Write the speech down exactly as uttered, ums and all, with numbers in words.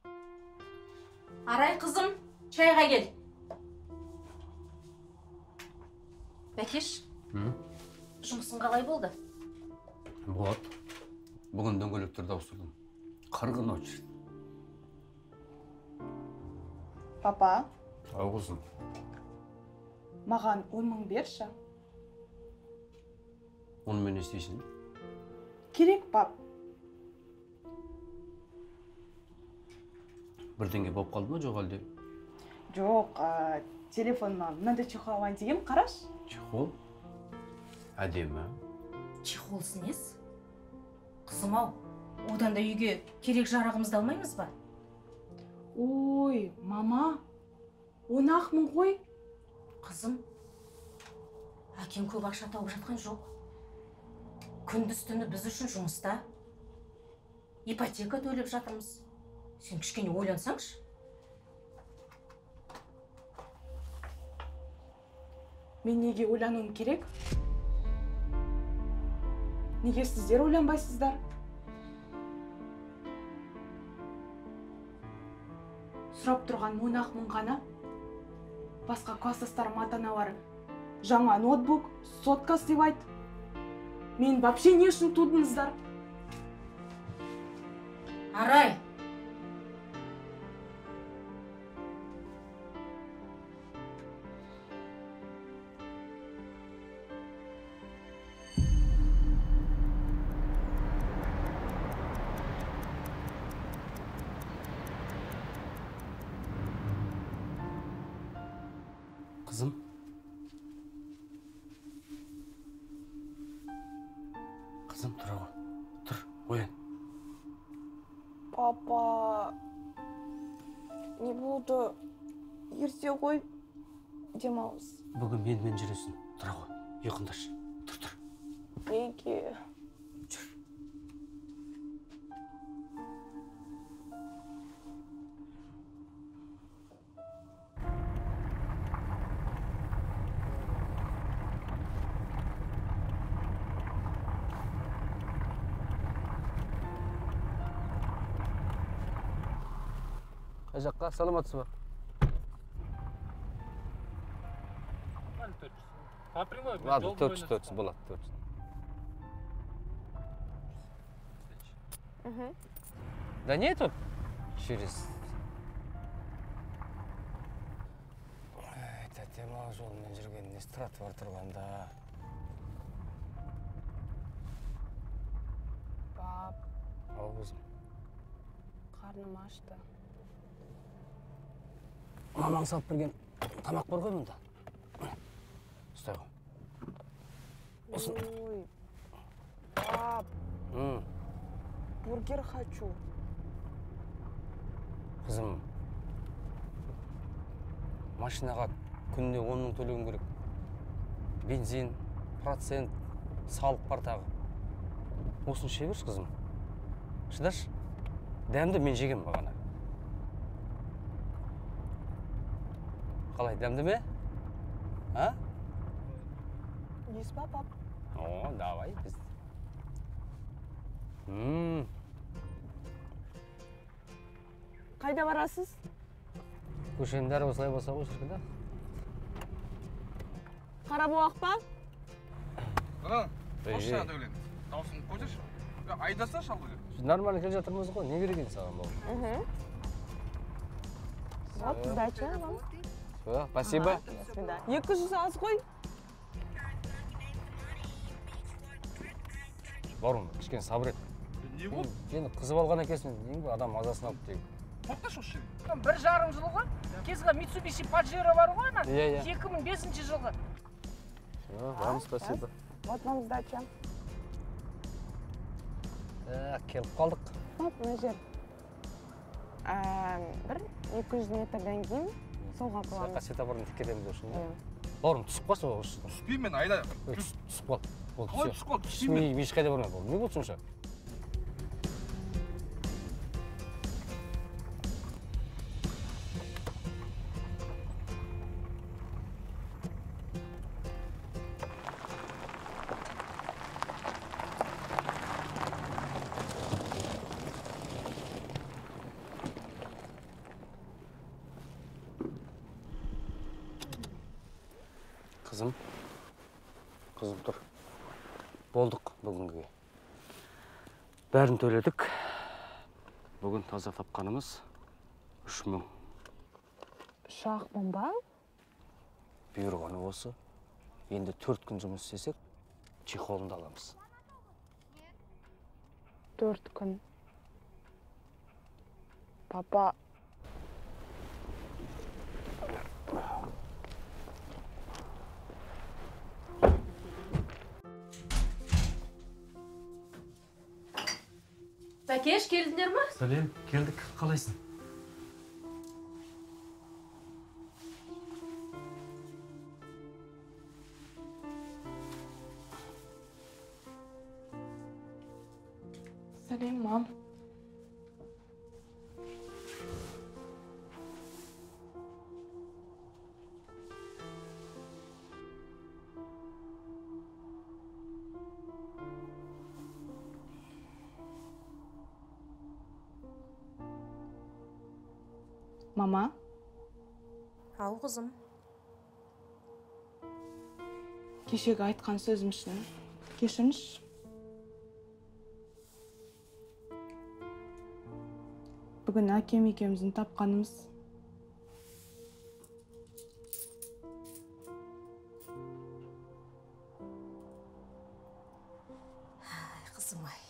Арай қызым, чайға кел. Бәкеш, жұмысың қалай болды? Болады. Бүгін дөңгелектерді ауыстырдым. Қырғын очередь. Папа, Ау қызым. маған он мың берші. Оны мен не істейсің? Керек, пап. Бірдеңе болып қалды ма жоқ әлде? Жоқ, а, телефоннан мынандай чехол алайын дегем, қараш. Чехол? Әдемі. Чехолсы несі? Қызым ау, одан да үйге керек жарағымызды алмаймыз ба? Ой, мама, он ақ мың ғой. Қызым, әкем көп ақша тауып жатқан жоқ. Күндіз түні біз үшін жұмыста. Ипотека төлеп жатырмыз. Сен кішкене ойлансаңшы. Мен неге ойлануым керек? Неге сіздер ойланбайсыздар? Сұрап тұрған он ақ мың ғана. Басқа класстастарым ата-аналары жаңа ноутбук, сотка деп айт. Мен вообще не үшін тудыңыздар? Арай! Қызым. Қызым, тұра ғой. Тұр, оян. Папа, не болды? Ерте ғой, демалыс. Бүгін менімен жүресің. Тұра ғой, ұйқындашы. Тұр, тұр. Неге? Жүр. Қай жаққа? Саламатсыз ба? Ладно, төрт жүз, төрт жүз болады, төрт жүз. Да не тут через... Ай, тәтемал жолмен жүрген не тұраты бар тұрғанда. Пап, Ау қызым. қарным ашты. Мамаң салып берген тамақ бар ғой мұнда. Ұстай ғой. Ой, пап, бургер хочу. Қызым, машинаға күніне он мың төлеуім керек. Бензин, процент, салық бар тағы. Осыны ше берші, қызым. Шыдаш, дәмді мен жегем бағана. Қалай, дәмді ме? А? Ес па, пап? О, давай біз. Ммм. Қайда барасыз? Көшенің дәрі осылай болса ғой шіркін да. Қара боғақ па? Ға, қош жаңа дөйлен. Даусын қойсашы. Айдаса шалды. Нормально келе жатырмыз ғой, не керек ең саған бұл? Вот, сдача вам. Все, спасибо. До свидания. Екі жүз аз ғой. Барым, кішкене сабыр ет. Не болды? Енді қызып алған екенсің, ең бір адам мазасын алып дейік. Тоқташы осы жерде. Бір жарым жылғы кезгі Mitsubishi Pajero бар ғой ана? Иә, иә. екі мың бесінші жылғы. Все, вам спасибо. Вот вам сдача. Так, келіп қалдық. Пап, мына жер. Бір екі жүз метрден кейін солға қыламыз. Светофордың тіккетеміз үшін. Бауырым, түсіп қалшы ол үшін. Түспеймін мен, айда. Түсіп қал. Қалай түсіп қал, түспеймін. Мен ешқайда бармай. Не болды сонша? Қызым, қызым тұр. Болдық бүгінге. Бәрін төледік. Бүгін таза тапқанымыз үш мың. үш ақ мың ба? Бұйырғаны осы. Енді төрт күн жұмыс істесек, чехолын да аламыз. Төрт күн. Папа... Бәкеш, келдіңдер ма? Сәлем, келдік. Қалайсың? Сәлем, мам. Мама, Ау, қызым. кешегі айтқан сөзім үшін кешіріңізші. Бүгін әкем екеуміздің тапқанымыз Ай, қызым ай.